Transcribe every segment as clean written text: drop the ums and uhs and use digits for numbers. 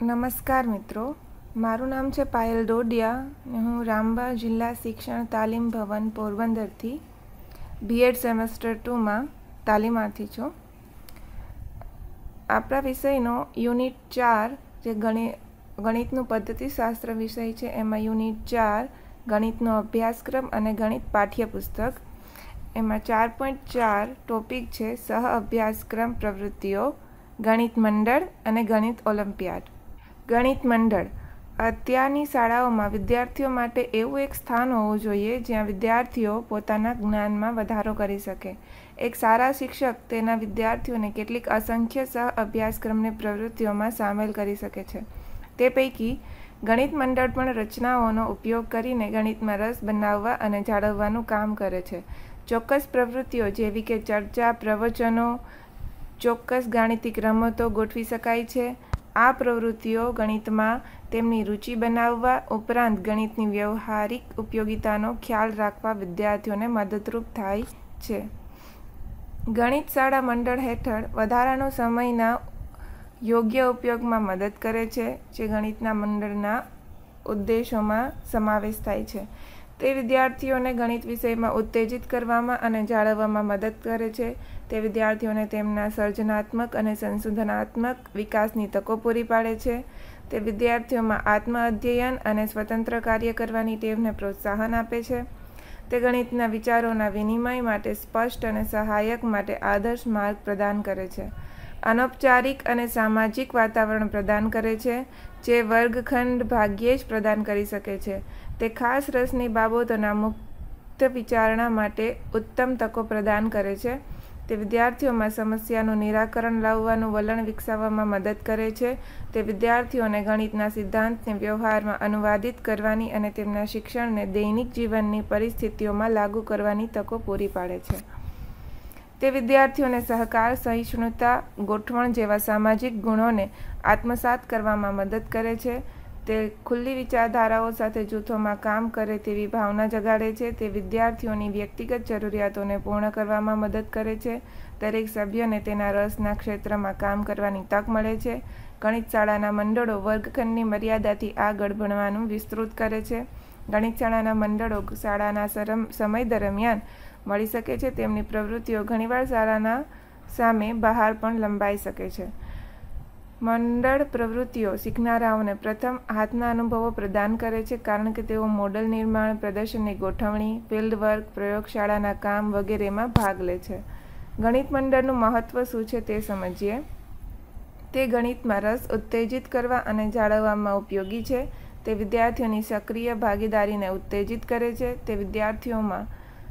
નમસ્કાર મિત્રો, મારું નામ છે પાયલ ડોડિયા અને હું રામબા જિલ્લા શિક્ષણ તાલીમ ભવન પોરબંદરથી બીએડ સેમેસ્ટર 2માં તાલીમાર્થી છું. આપણા વિષયનો યુનિટ 4 જે ગણિતનું પદ્ધતિશાસ્ત્ર વિષય છે, એમાં યુનિટ 4 ગણિતનો અભ્યાસક્રમ અને ગણિત પાઠ્યપુસ્તક, એમાં 4.4 ટોપિક છે સહ અભ્યાસક્રમ પ્રવૃત્તિઓ, ગણિત મંડળ અને ગણિત ઓલિમ્પિયાડ. ગણિત મંડળ અત્યારની શાળાઓમાં વિદ્યાર્થીઓ માટે એવું એક સ્થાન હોવું જોઈએ જ્યાં વિદ્યાર્થીઓ પોતાના જ્ઞાનમાં વધારો કરી શકે. એક સારા શિક્ષક તેના વિદ્યાર્થીઓને કેટલીક અસંખ્ય સહ અભ્યાસક્રમની પ્રવૃત્તિઓમાં સામેલ કરી શકે છે. તે પૈકી ગણિત મંડળ પણ રચનાઓનો ઉપયોગ કરીને ગણિતમાં રસ બનાવવા અને જાળવવાનું કામ કરે છે. ચોક્કસ પ્રવૃત્તિઓ જેવી કે ચર્ચા, પ્રવચનો, ચોક્કસ ગાણિતિક રમતો ગોઠવી શકાય છે. આ પ્રવૃત્તિઓ ગણિતમાં તેમની રુચિ બનાવવા ઉપરાંત ગણિતની વ્યવહારિક ઉપયોગિતાનો ખ્યાલ રાખવા વિદ્યાર્થીઓને મદદરૂપ થાય છે. ગણિત શાળા મંડળ હેઠળ વધારાનો સમયના યોગ્ય ઉપયોગમાં મદદ કરે છે, જે ગણિતના મંડળના ઉદ્દેશોમાં સમાવેશ થાય છે. તે વિદ્યાર્થીઓને ગણિત વિષયમાં ઉત્તેજિત કરવામાં અને જાળવવામાં મદદ કરે છે. તે વિદ્યાર્થીઓને તેમના સર્જનાત્મક અને સંશોધનાત્મક વિકાસની તકો પૂરી પાડે છે. તે વિદ્યાર્થીઓમાં આત્મ અધ્યયન અને સ્વતંત્ર કાર્ય કરવાની ટેવને પ્રોત્સાહન આપે છે. તે ગણિતના વિચારોના વિનિમય માટે સ્પષ્ટ અને સહાયક માટે આદર્શ માર્ગ પ્રદાન કરે છે. અનૌપચારિક અને સામાજિક વાતાવરણ પ્રદાન કરે છે, જે વર્ગખંડ ભાગ્યે જ પ્રદાન કરી શકે છે. તે ખાસ રસની બાબતોના મુક્ત વિચારણા માટે ઉત્તમ તકો પ્રદાન કરે છે. તે વિદ્યાર્થીઓમાં સમસ્યાનું નિરાકરણ લાવવાનું વલણ વિકસાવવામાં મદદ કરે છે. તે વિદ્યાર્થીઓને ગણિતના સિદ્ધાંતને વ્યવહારમાં અનુવાદિત કરવાની અને તેમના શિક્ષણને દૈનિક જીવનની પરિસ્થિતિઓમાં લાગુ કરવાની તકો પૂરી પાડે છે. તે વિદ્યાર્થીઓને સહકાર, સહિષ્ણુતા, ગોઠવણ જેવા સામાજિક ગુણોને આત્મસાત કરવામાં મદદ કરે છે. તે ખુલ્લી વિચારધારાઓ સાથે જૂથોમાં કામ કરે તેવી ભાવના જગાડે છે. તે વિદ્યાર્થીઓની વ્યક્તિગત જરૂરિયાતોને પૂર્ણ કરવામાં મદદ કરે છે. દરેક સભ્યને તેના રસના ક્ષેત્રમાં કામ કરવાની તક મળે છે. ગણિત શાળાના મંડળો વર્ગખંડની મર્યાદાથી આગળ ભણવાનું વિસ્તૃત કરે છે. ગણિત શાળાના મંડળો શાળાના સમય દરમિયાન મળી શકે છે. તેમની પ્રવૃત્તિઓ ઘણીવાર શાળાના સામે બહાર પણ લંબાઈ શકે છે. મંડળ પ્રવૃત્તિઓ શીખનારાઓને પ્રથમ હાથના અનુભવો પ્રદાન કરે છે, કારણ કે તેઓ મોડલ નિર્માણ, પ્રદર્શનની ગોઠવણી, ફિલ્ડ વર્ક, પ્રયોગશાળાના કામ વગેરેમાં ભાગ લે છે. ગણિત મંડળનું મહત્વ શું છે તે સમજીએ. તે ગણિતમાં રસ ઉત્તેજિત કરવા અને જાળવવામાં ઉપયોગી છે. તે વિદ્યાર્થીઓની સક્રિય ભાગીદારીને ઉત્તેજિત કરે છે. તે વિદ્યાર્થીઓમાં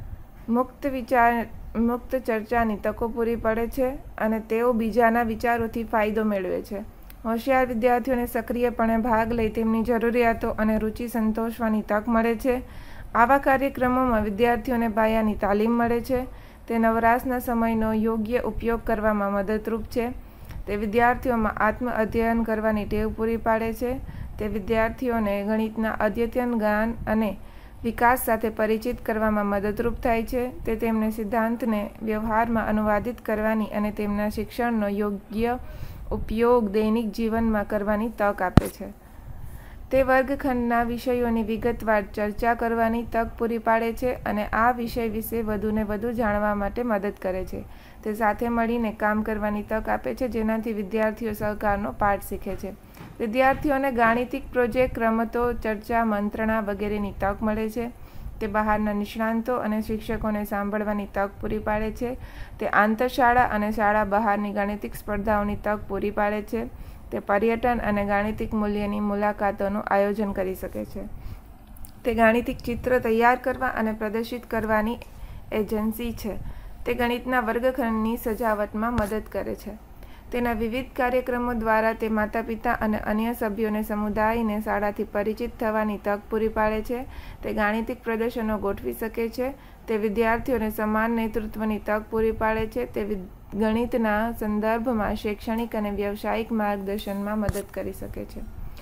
મુક્ત ચર્ચાની તકો પૂરી પાડે છે અને તેઓ બીજાના વિચારોથી ફાયદો મેળવે છે. હોશિયાર વિદ્યાર્થીઓને સક્રિયપણે ભાગ લઈ તેમની જરૂરિયાતો અને રુચિ સંતોષવાની તક મળે છે. આવા કાર્યક્રમોમાં વિદ્યાર્થીઓને પાયાની તાલીમ મળે છે. તે નવરાશના સમયનો યોગ્ય ઉપયોગ કરવામાં મદદરૂપ છે. તે વિદ્યાર્થીઓમાં આત્મ અધ્યયન કરવાની ટેવ પૂરી પાડે છે. તે વિદ્યાર્થીઓને ગણિતના અદ્યતન જ્ઞાન અને વિકાસ સાથે પરિચિત કરવામાં મદદરૂપ થાય છે. તે તેમને સિદ્ધાંતને વ્યવહારમાં અનુવાદિત કરવાની અને તેમના શિક્ષણનો યોગ્ય ઉપયોગ દૈનિક જીવનમાં કરવાની તક આપે છે. તે વર્ગખંડના વિષયોની વિગતવાર ચર્ચા કરવાની તક પૂરી પાડે છે અને આ વિષય વિશે વધુને વધુ જાણવા માટે મદદ કરે છે. તે સાથે મળીને કામ કરવાની તક આપે છે, જેનાથી વિદ્યાર્થીઓ સહકારનો પાઠ શીખે છે. વિદ્યાર્થીઓને ગાણિતિક પ્રોજેક્ટ, રમતો, ચર્ચા, મંત્રણા વગેરેની તક મળે છે. તે બહારના નિષ્ણાંતો અને શિક્ષકોને સાંભળવાની તક પૂરી પાડે છે. તે આંતરશાળા અને શાળા બહારની ગાણિતિક સ્પર્ધાઓની તક પૂરી પાડે છે. તે પર્યટન અને ગાણિતિક મૂલ્યની મુલાકાતોનું આયોજન કરી શકે છે. તે ગાણિતિક ચિત્ર તૈયાર કરવા અને પ્રદર્શિત કરવાની એજન્સી છે. તે ગણિતના વર્ગખંડની સજાવટમાં મદદ કરે છે. તેના વિવિધ કાર્યક્રમો દ્વારા તે માતાપિતા અને અન્ય સભ્યોને સમુદાયને શાળાથી પરિચિત થવાની તક પૂરી પાડે છે. તે ગાણિતિક પ્રદર્શનો ગોઠવી શકે છે. તે વિદ્યાર્થીઓને સમાન નેતૃત્વની તક પૂરી પાડે છે. તે ગણિતના સંદર્ભમાં શૈક્ષણિક અને વ્યવસાયિક માર્ગદર્શનમાં મદદ કરી શકે છે.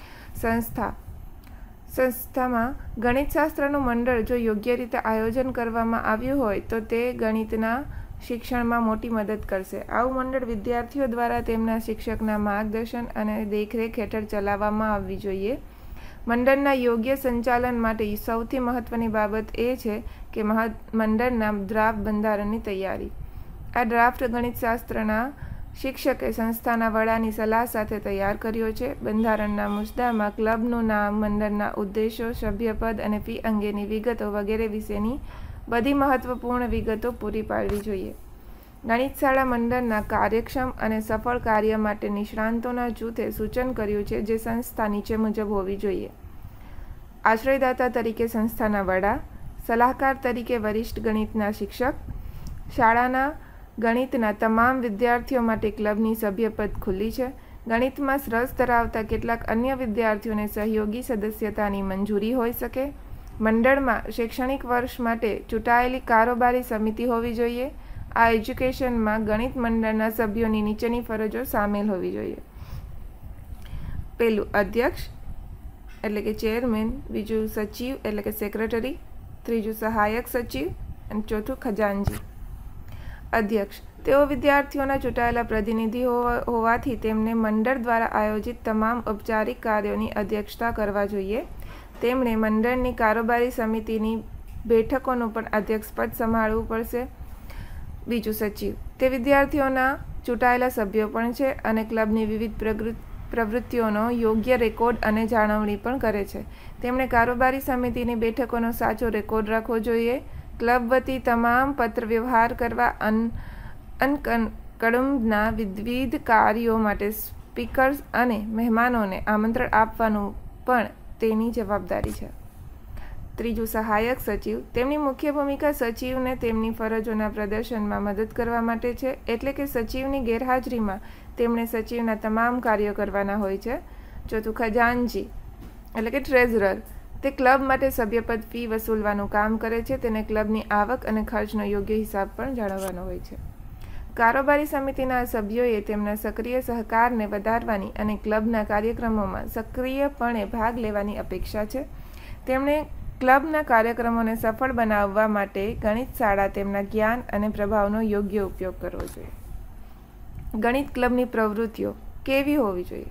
સંસ્થામાં ગણિતશાસ્ત્રનું મંડળ જો યોગ્ય રીતે આયોજન કરવામાં આવ્યું હોય તો તે ગણિતના શિક્ષણમાં મોટી મદદ કરશે. આવું મંડળ વિદ્યાર્થીઓ દ્વારા તેમના શિક્ષકના માર્ગદર્શન અને દેખરેખ હેઠળ ચલાવવામાં આવવી જોઈએ. મંડળના યોગ્ય સંચાલન માટે સૌથી મહત્વની બાબત એ છે કે મંડળના ડ્રાફ્ટ બંધારણની તૈયારી. આ ડ્રાફ્ટ ગણિતશાસ્ત્રના શિક્ષકે સંસ્થાના વડાની સલાહ સાથે તૈયાર કર્યો છે. બંધારણના મુદ્દામાં ક્લબનું નામ, મંડળના ઉદ્દેશો, સભ્યપદ અને ફી અંગેની વિગતો વગેરે વિશેની બધી મહત્વપૂર્ણ વિગતો પૂરી પાડવી જોઈએ. ગણિતશાળા મંડળના કાર્યક્ષમ અને સફળ કાર્ય માટે નિષ્ણાંતોના જૂથે સૂચન કર્યું છે, જે સંસ્થા નીચે મુજબ હોવી જોઈએ. આશ્રયદાતા તરીકે સંસ્થાના વડા, સલાહકાર તરીકે વરિષ્ઠ ગણિતના શિક્ષક, શાળાના ગણિતના તમામ વિદ્યાર્થીઓ માટે ક્લબની સભ્યપદ ખુલ્લી છે. ગણિતમાં રસ ધરાવતા કેટલાક અન્ય વિદ્યાર્થીઓને સહયોગી સદસ્યતાની મંજૂરી હોઈ શકે. મંડળમાં શૈક્ષણિક વર્ષ માટે ચૂંટાયેલી કારોબારી સમિતિ હોવી જોઈએ. આ એજ્યુકેશનમાં ગણિત મંડળના સભ્યોની નીચેની ફરજો સામેલ હોવી જોઈએ. પહેલું અધ્યક્ષ એટલે કે ચેરમેન, બીજું સચિવ એટલે કે સેક્રેટરી, ત્રીજું સહાયક સચિવ અને ચોથું ખજાનચી. અધ્યક્ષ તેઓ વિદ્યાર્થીઓના ચૂંટાયેલા પ્રતિનિધિ હોવાથી તેમને મંડળ દ્વારા આયોજિત તમામ ઔપચારિક કાર્યોની અધ્યક્ષતા કરવા જોઈએ. તેમણે મંડળની કારોબારી સમિતિની બેઠકોનું પણ અધ્યક્ષપદ સંભાળવું પડશે. બીજું સચિવ તે વિદ્યાર્થીઓના ચૂંટાયેલા સભ્યો પણ છે અને ક્લબની વિવિધ પ્રવૃત્તિઓનો યોગ્ય રેકોર્ડ અને જાળવણી પણ કરે છે. તેમણે કારોબારી સમિતિની બેઠકોનો સાચો રેકોર્ડ રાખવો જોઈએ. ક્લબ વતી તમામ પત્ર વ્યવહાર કરવા, કળુંબના વિવિધ કાર્યો માટે સ્પીકર્સ અને મહેમાનોને આમંત્રણ આપવાનું પણ તેની જવાબદારી છે. ત્રીજું સહાયક સચિવ તેમની મુખ્ય ભૂમિકા સચિવને તેમની ફરજોના પ્રદર્શનમાં મદદ કરવા માટે છે. એટલે કે સચિવની ગેરહાજરીમાં તેમણે સચિવના તમામ કાર્યો કરવાના હોય છે. ચોથું ખજાનચી એટલે કે ટ્રેઝરર તે ક્લબ માટે સભ્યપદ ફી વસૂલવાનું કામ કરે છે. તેને ક્લબની આવક અને ખર્ચનો યોગ્ય હિસાબ પણ જાળવવાનો હોય છે. કારોબારી સમિતિના સભ્યોએ તેમના સક્રિય સહકારને વધારવાની અને ક્લબના કાર્યક્રમોમાં સક્રિયપણે ભાગ લેવાની અપેક્ષા છે. તેમણે ક્લબના કાર્યક્રમોને સફળ બનાવવા માટે ગણિત શાળા તેમના જ્ઞાન અને પ્રભાવનો યોગ્ય ઉપયોગ કરવો જોઈએ. ગણિત ક્લબની પ્રવૃત્તિઓ કેવી હોવી જોઈએ?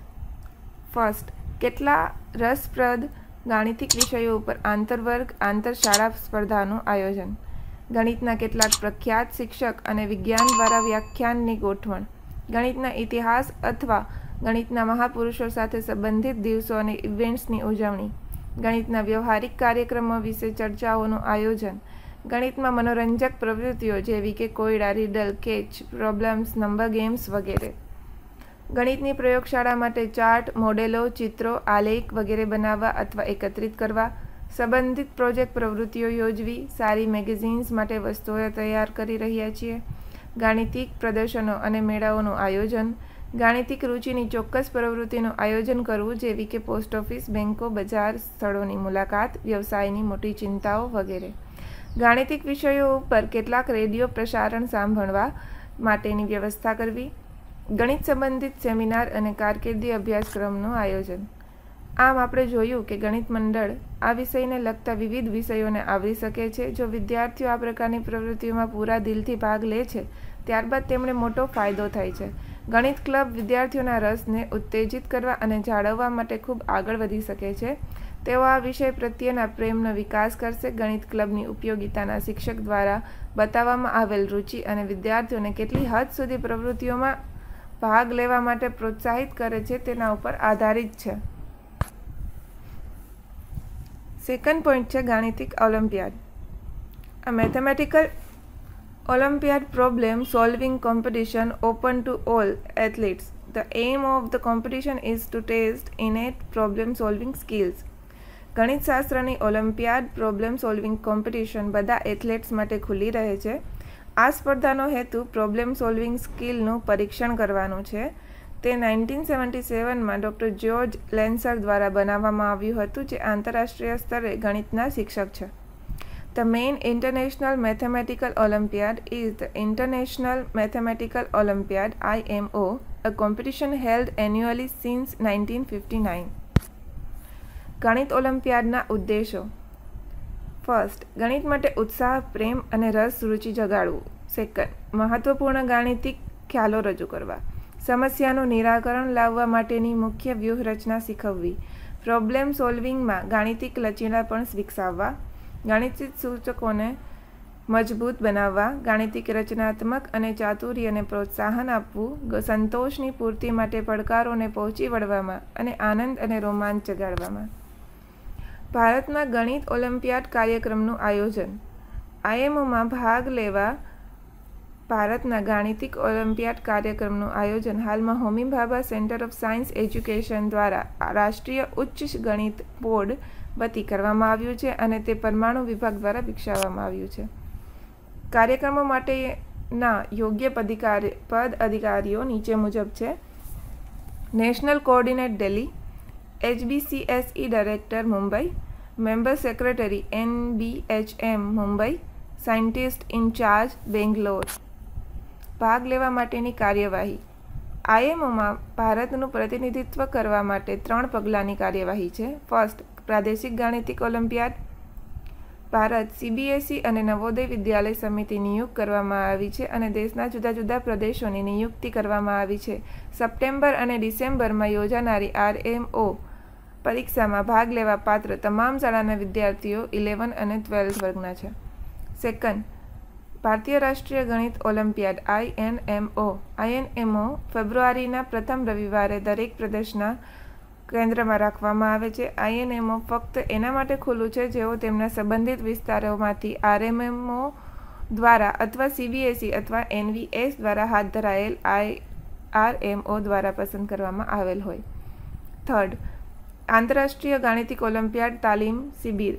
ફર્સ્ટ, કેટલા રસપ્રદ ગાણિતિક વિષયો ઉપર આંતરવર્ગ આંતરશાળા સ્પર્ધાનું આયોજન. ગણિતના કેટલાક પ્રખ્યાત શિક્ષક અને વિજ્ઞાન દ્વારા વ્યાખ્યાનની ગોઠવણ. ગણિતના ઇતિહાસ અથવા ગણિતના મહાપુરુષો સાથે સંબંધિત દિવસો અને ઇવેન્ટ્સની ઉજવણી. ગણિતના વ્યવહારિક કાર્યક્રમો વિશે ચર્ચાઓનું આયોજન. ગણિતમાં મનોરંજક પ્રવૃત્તિઓ જેવી કે કોયડા, riddle, catch, problems, number games વગેરે. ગણિતની પ્રયોગશાળા માટે ચાર્ટ, મોડેલો, ચિત્રો, આલેખ વગેરે બનાવવા અથવા એકત્રિત કરવા. સંબંધિત પ્રોજેક્ટ પ્રવૃત્તિઓ યોજવી. સારી મેગેઝિન્સ માટે વસ્તુઓ તૈયાર કરી રહ્યા છીએ. ગાણિતિક પ્રદર્શનો અને મેળાઓનું આયોજન. ગાણિતિક રુચિની ચોક્કસ પ્રવૃત્તિનું આયોજન કરવું જેવી કે પોસ્ટ ઓફિસ, બેન્કો, બજાર સ્થળોની મુલાકાત, વ્યવસાયની મોટી ચિંતાઓ વગેરે. ગાણિતિક વિષયો ઉપર કેટલાક રેડિયો પ્રસારણ સાંભળવા માટેની વ્યવસ્થા કરવી. ગણિત સંબંધિત સેમિનાર અને કારકિર્દી અભ્યાસક્રમનું આયોજન. આમ આપણે જોયું કે ગણિત મંડળ આ વિષયને લગતા વિવિધ વિષયોને આવરી શકે છે. જો વિદ્યાર્થીઓ આ પ્રકારની પ્રવૃત્તિઓમાં પૂરા દિલથી ભાગ લે છે ત્યારબાદ તેમને મોટો ફાયદો થાય છે. ગણિત ક્લબ વિદ્યાર્થીઓના રસને ઉત્તેજિત કરવા અને જાળવવા માટે ખૂબ આગળ વધી શકે છે. તેઓ આ વિષય પ્રત્યેના પ્રેમનો વિકાસ કરશે. ગણિત ક્લબની ઉપયોગિતાના શિક્ષક દ્વારા બતાવવામાં આવેલ રુચિ અને વિદ્યાર્થીઓને કેટલી હદ સુધી પ્રવૃત્તિઓમાં ભાગ લેવા માટે પ્રોત્સાહિત કરે છે તેના ઉપર આધારિત છે. સેકન્ડ પોઈન્ટ છે ગાણિતિક olympiad. A mathematical Olympiad problem solving competition open to all athletes. The aim of the competition is to test innate problem solving skills. ગણિતશાસ્ત્રની ઓલિમ્પિયાડ પ્રોબ્લેમ સોલ્વિંગ કોમ્પિટિશન બધા એથ્લેટ્સ માટે ખુલ્લી રહે છે. આ સ્પર્ધાનો હેતુ પ્રોબ્લેમ સોલ્વિંગ સ્કિલનું પરીક્ષણ કરવાનું છે. તે 1977માં ડૉક્ટર જ્યોર્જ લેન્સર દ્વારા બનાવવામાં આવ્યું હતું, જે આંતરરાષ્ટ્રીય સ્તરે ગણિતના શિક્ષક છે. The main international mathematical Olympiad is the International Mathematical Olympiad (IMO), a competition held annually since 1959. ગણિત ઓલિમ્પિયાડના ઉદ્દેશો. ફર્સ્ટ, ગણિત માટે ઉત્સાહ, પ્રેમ અને રુચિ જગાડવું. સેકન્ડ, મહત્વપૂર્ણ ગાણિતિક ખ્યાલો રજૂ કરવા. સમસ્યાનું નિરાકરણ લાવવા માટેની મુખ્ય વ્યૂહરચના શીખવવી. પ્રોબ્લેમ સોલ્વિંગમાં ગાણિતિક લચીલાપણ વિકસાવવા. ગાણિતિક સૂચકોને મજબૂત બનાવવા. ગાણિતિક રચનાત્મક અને ચાતુર્યને પ્રોત્સાહન આપવું. સંતોષની પૂર્તિ માટે પડકારોને પહોંચી વળવામાં અને આનંદ અને રોમાંચ જગાડવામાં. ભારતમાં ગણિત ઓલિમ્પિયાડ કાર્યક્રમનું આયોજન. આઈએમઓમાં ભાગ લેવા ભારતના ગાણિતિક ઓલિમ્પિયાડ કાર્યક્રમનું આયોજન હાલમાં Homi Bhabha centre of science education દ્વારા રાષ્ટ્રીય ઉચ્ચ ગણિત બોર્ડ વતી કરવામાં આવ્યું છે અને તે પરમાણુ વિભાગ દ્વારા વિકસાવવામાં આવ્યું છે. કાર્યક્રમો માટેના યોગ્ય પદ અધિકારીઓ નીચે મુજબ છે. National coordinate Delhi, HBCSE director Mumbai, member secretary NBHM Mumbai, scientist incharge Bangalore. ભાગ લેવા માટેની કાર્યવાહી. આઈએમઓમાં ભારતનું પ્રતિનિધિત્વ કરવા માટે 3 પગલાંની કાર્યવાહી છે. ફર્સ્ટ, પ્રાદેશિક ગાણિતિક ઓલિમ્પિયાડ. ભારત CBSE અને નવોદય વિદ્યાલય સમિતિ નિયુક્ત કરવામાં આવી છે અને દેશના જુદા જુદા પ્રદેશોની નિયુક્તિ કરવામાં આવી છે. સપ્ટેમ્બર અને ડિસેમ્બરમાં યોજાનારી RMO પરીક્ષામાં ભાગ લેવા પાત્ર તમામ શાળાના વિદ્યાર્થીઓ 11 અને 12 વર્ગના છે. સેકન્ડ, ભારતીય રાષ્ટ્રીય ગણિત ઓલિમ્પિયાડ INMO ફેબ્રુઆરીના પ્રથમ રવિવારે દરેક પ્રદેશના કેન્દ્રમાં રાખવામાં આવે છે. INMO ફક્ત એના માટે ખુલ્લું છે જેઓ તેમના સંબંધિત વિસ્તારોમાંથી RMO દ્વારા અથવા CBSE અથવા NVS દ્વારા હાથ ધરાયેલ RMO દ્વારા પસંદ કરવામાં આવેલ હોય. થર્ડ, આંતરરાષ્ટ્રીય ગાણિતિક ઓલિમ્પિયાડ તાલીમ શિબિર.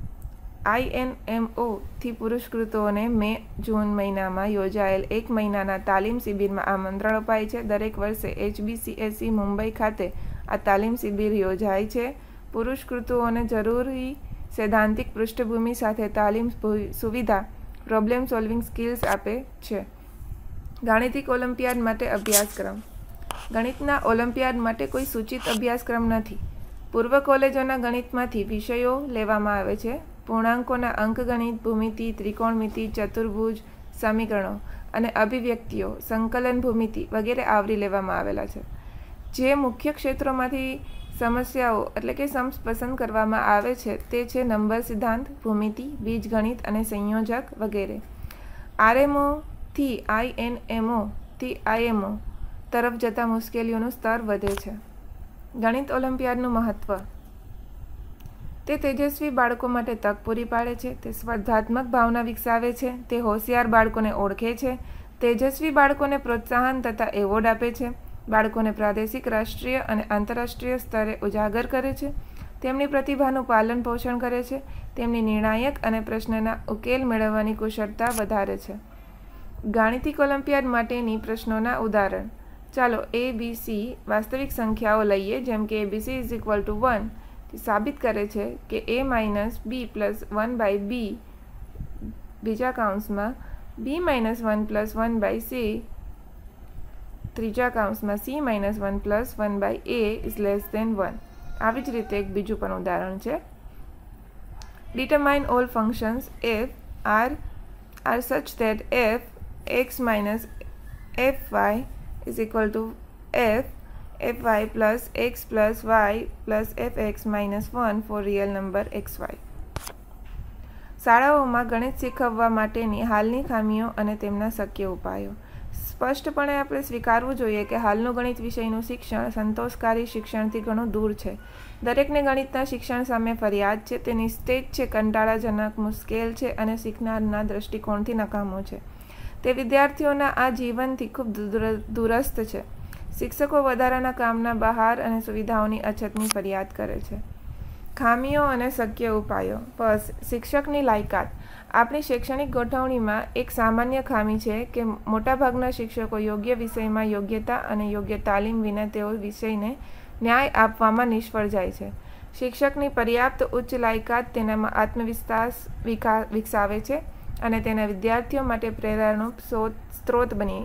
INMO થી પુરસ્કૃતોને મે-જૂન મહિનામાં યોજાયેલ 1 મહિનાના તાલીમ શિબિરમાં આમંત્રણ અપાય છે. દરેક વર્ષે HBCSE મુંબઈ ખાતે આ તાલીમ શિબિર યોજાય છે. પુરસ્કૃતોને જરૂરી સૈદ્ધાંતિક પૃષ્ઠભૂમિ સાથે તાલીમ સુવિધા, પ્રોબ્લેમ સોલ્વિંગ સ્કિલ્સ આપે છે. ગાણિતિક ઓલિમ્પિયાડ માટે અભ્યાસક્રમ. ગણિતના ઓલિમ્પિયાડ માટે કોઈ સૂચિત અભ્યાસક્રમ નથી. પૂર્વ કોલેજોના ગણિતમાંથી વિષયો લેવામાં આવે છે. પૂર્ણાંકોના અંકગણિત, ભૂમિતિ, ત્રિકોણમિતિ, ચતુર્ભુજ, સમીકરણો અને અભિવ્યક્તિઓ, સંકલન ભૂમિતિ વગેરે આવરી લેવામાં આવેલા છે. જે મુખ્ય ક્ષેત્રોમાંથી સમસ્યાઓ એટલે કે સમ્સ પસંદ કરવામાં આવે છે તે છે નંબર સિદ્ધાંત, ભૂમિતિ, બીજગણિત અને સંયોજક વગેરે. RMO થી INMO થી IMO તરફ જતા મુશ્કેલીઓનું સ્તર વધે છે. ગણિત ઓલિમ્પિયાડનું મહત્વ. તે તેજસ્વી બાળકો માટે તક પૂરી પાડે છે. તે સ્પર્ધાત્મક ભાવના વિકસાવે છે. તે હોશિયાર બાળકોને ઓળખે છે. તેજસ્વી બાળકોને પ્રોત્સાહન તથા એવોર્ડ આપે છે. બાળકોને પ્રાદેશિક, રાષ્ટ્રીય અને આંતરરાષ્ટ્રીય સ્તરે ઉજાગર કરે છે. તેમની પ્રતિભાનું પાલન પોષણ કરે છે. તેમની નિર્ણાયક અને પ્રશ્નના ઉકેલ મેળવવાની કુશળતા વધારે છે. ગાણિતિક ઓલિમ્પિયાડ માટેની પ્રશ્નોના ઉદાહરણ. ચાલો ABC વાસ્તવિક સંખ્યાઓ લઈએ. જેમ કે ABC = 1 તે સાબિત કરે છે કે A - B + 1/B બીજા કૌંસમાં B - 1 + 1/C ત્રીજા કૌંસમાં C - 1 + 1/A > 1. આવી જ રીતે એક બીજું પણ ઉદાહરણ છે. Determine all functions f are such that f(x - fy) = f fy plus x plus y plus fx - 1 for real number xy. શાળાઓમાં ગણિત શીખવવા માટેની હાલની ખામીઓ અને તેમના શક્ય ઉપાયો. સ્પષ્ટપણે આપણે સ્વીકારવું જોઈએ કે હાલનું ગણિત વિષયનું શિક્ષણ સંતોષકારી શિક્ષણથી ઘણું દૂર છે. દરેકને ગણિતના શિક્ષણ સામે ફરિયાદ છે. તે નિસ્તેજ છે, કંટાળાજનક, મુશ્કેલ છે અને શીખનારના દૃષ્ટિકોણથી નકામું છે. તે વિદ્યાર્થીઓના આ જીવનથી ખૂબ દૂરસ્થ છે. શિક્ષકો વધારાના કામના બહાર અને સુવિધાઓની અછતની ફરિયાદ કરે છે. ખામીઓ અને શક્ય ઉપાયો. બસ શિક્ષકની લાયકાત. આપણી શૈક્ષણિક ગોઠવણીમાં એક સામાન્ય ખામી છે કે મોટાભાગના શિક્ષકો યોગ્ય વિષયમાં યોગ્યતા અને યોગ્ય તાલીમ વિના તેઓ વિષયને ન્યાય આપવામાં નિષ્ફળ જાય છે. શિક્ષકની પર્યાપ્ત ઉચ્ચ લાયકાત તેનામાં આત્મવિશ્વાસ વિકસાવે છે અને તેના વિદ્યાર્થીઓ માટે પ્રેરણાનો સ્ત્રોત બની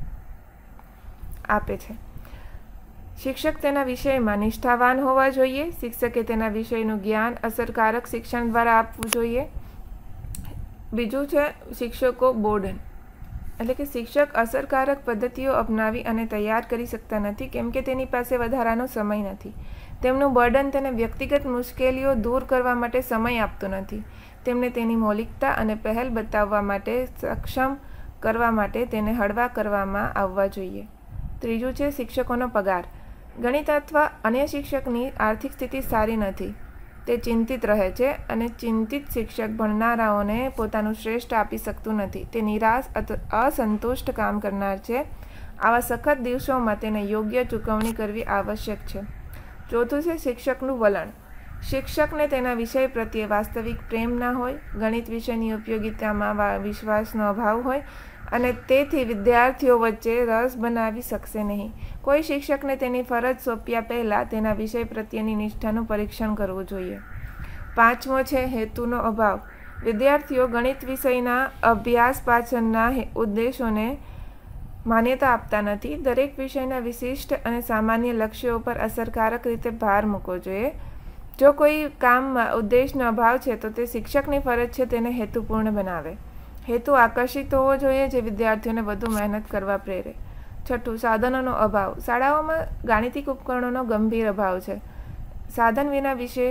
આપે છે. શિક્ષક તેના વિષયમાં નિષ્ઠાવાન હોવા જોઈએ. શિક્ષકે તેના વિષયનું જ્ઞાન અસરકારક શિક્ષણ દ્વારા આપવું જોઈએ. બીજું છે શિક્ષકો બોર્ડન. એટલે કે શિક્ષક અસરકારક પદ્ધતિઓ અપનાવી અને તૈયાર કરી શકતા નથી, કેમ કે તેની પાસે વધારાનો સમય નથી. તેમનું બર્ડન તેને વ્યક્તિગત મુશ્કેલીઓ દૂર કરવા માટે સમય આપતું નથી. તેમને તેની મૌલિકતા અને પહેલ બતાવવા માટે સક્ષમ કરવા માટે તેને હળવા કરવામાં આવવા જોઈએ. ત્રીજું છે શિક્ષકોનો પગાર. ગણિત અથવા અન્ય શિક્ષકની આર્થિક સ્થિતિ સારી નથી. તે ચિંતિત રહે છે અને ચિંતિત શિક્ષક ભણનારાઓને પોતાનું શ્રેષ્ઠ આપી શકતું નથી. તે નિરાશ અસંતુષ્ટ કામ કરનાર છે. આવા સખત દિવસોમાં તેને યોગ્ય ચૂકવણી કરવી આવશ્યક છે. ચોથું છે શિક્ષકનું વલણ. શિક્ષકને તેના વિષય પ્રત્યે વાસ્તવિક પ્રેમ ના હોય, ગણિત વિષયની ઉપયોગિતામાં વિશ્વાસનો અભાવ હોય અને તેથી વિદ્યાર્થીઓ વચ્ચે રસ બનાવી શકશે નહીં. કોઈ શિક્ષકને તેની ફરજ સોંપ્યા પહેલાં તેના વિષય પ્રત્યેની નિષ્ઠાનું પરીક્ષણ કરવું જોઈએ. પાંચમો છે હેતુનો અભાવ. વિદ્યાર્થીઓ ગણિત વિષયના અભ્યાસ પાછળના ઉદ્દેશોને માન્યતા આપતા નથી. દરેક વિષયના વિશિષ્ટ અને સામાન્ય લક્ષ્યો પર અસરકારક રીતે ભાર મૂકવો જોઈએ. જો કોઈ કામમાં ઉદ્દેશનો અભાવ છે તો તે શિક્ષકની ફરજ છે તેને હેતુપૂર્ણ બનાવે. હેતુ આકર્ષિત હોવો જોઈએ જે વિદ્યાર્થીઓને વધુ મહેનત કરવા પ્રેરે. છઠ્ઠું સાધનોનો અભાવ. શાળાઓમાં ગાણિતિક ઉપકરણોનો ગંભીર અભાવ છે. સાધન વિના વિષય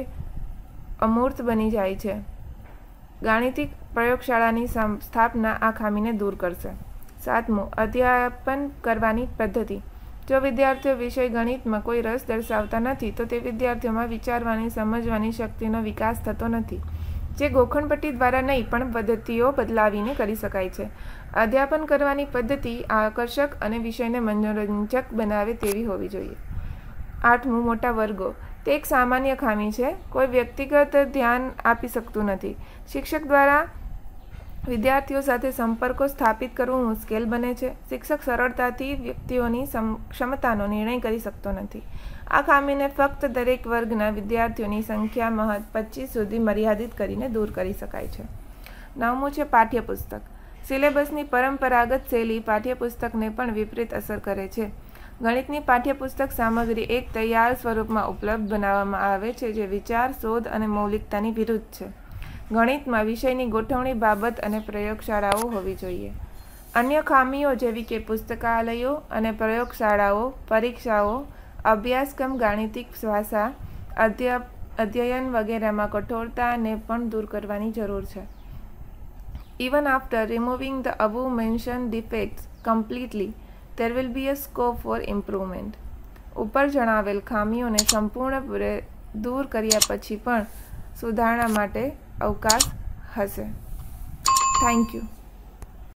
અમૂર્ત બની જાય છે. ગાણિતિક પ્રયોગશાળાની સ્થાપના આ ખામીને દૂર કરશે. સાતમું અધ્યાપન કરવાની પદ્ધતિ. જો વિદ્યાર્થીઓ વિષય ગણિતમાં કોઈ રસ દર્શાવતા નથી તો તે વિદ્યાર્થીઓમાં વિચારવાની સમજવાની શક્તિનો વિકાસ થતો નથી, જે ગોખણપટ્ટી દ્વારા નહીં પણ પદ્ધતિઓ બદલાવીને કરી શકાય છે. અધ્યાપન કરવાની પદ્ધતિ આકર્ષક અને વિષયને મનોરંજક બનાવે તેવી હોવી જોઈએ. આઠમું મોટા વર્ગો. તે એક સામાન્ય ખામી છે. કોઈ વ્યક્તિગત ધ્યાન આપી શકતું નથી. શિક્ષક દ્વારા વિદ્યાર્થીઓ સાથે સંપર્કો સ્થાપિત કરવું મુશ્કેલ બને છે. શિક્ષક સરળતાથી વ્યક્તિઓની ક્ષમતાનો નિર્ણય કરી શકતો નથી. આ ખામીને ફક્ત દરેક વર્ગના વિદ્યાર્થીઓની સંખ્યા 25 સુધી મર્યાદિત કરીને દૂર કરી શકાય છે. નવમું છે પાઠ્યપુસ્તક. સિલેબસની પરંપરાગત શૈલી પાઠ્યપુસ્તકને પણ વિપરીત અસર કરે છે. ગણિતની પાઠ્યપુસ્તક સામગ્રી એક તૈયાર સ્વરૂપમાં ઉપલબ્ધ બનાવવામાં આવે છે જે વિચાર, શોધ અને મૌલિકતાની વિરુદ્ધ છે. ગણિતમાં વિષયની ગોઠવણી, બાબત અને પ્રયોગશાળાઓ હોવી જોઈએ. અન્ય ખામીઓ જેવી કે પુસ્તકાલયો અને પ્રયોગશાળાઓ, પરીક્ષાઓ, અભ્યાસક્રમ, ગાણિતિક ભાષા, અધ્યયન વગેરેમાં કઠોરતાને પણ દૂર કરવાની જરૂર છે. Even after removing the above mentioned defects completely, there will be a scope for improvement. ઉપર જણાવેલ ખામીઓને સંપૂર્ણપણે દૂર કર્યા પછી પણ સુધારણા માટે અવકાશ હશે. Thank you.